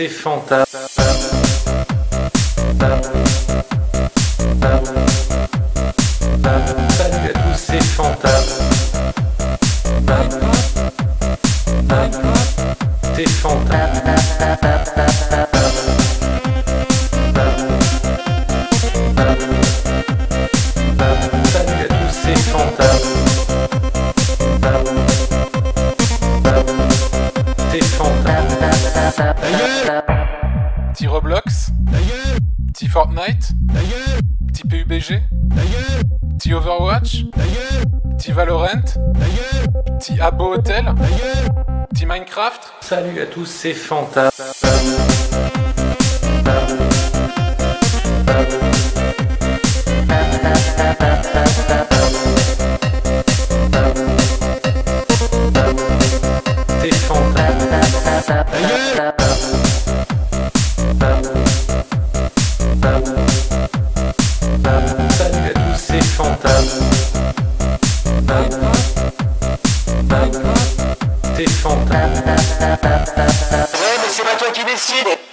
ces fantasmes. Salut à tous ces fantasmes. Ces fantasmes. Salut à tous ces fantasmes. Ces fantasmes. Petit Roblox, petit Fortnite, petit PUBG, petit Overwatch, petit Valorant, petit Habbo Hotel, petit Minecraft. Salut à tous ces fantasmes. Ces fantasmes. Salut à tous ces fantasmes. Ces fantasmes. Ouais, mais c'est pas toi qui décide.